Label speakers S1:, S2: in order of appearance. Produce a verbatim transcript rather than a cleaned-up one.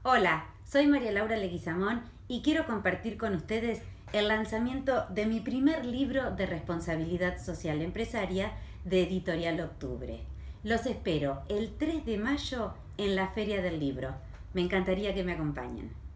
S1: Hola, soy María Laura Leguizamón y quiero compartir con ustedes el lanzamiento de mi primer libro de responsabilidad social empresaria de Editorial Octubre. Los espero el tres de mayo en la Feria del Libro. Me encantaría que me acompañen.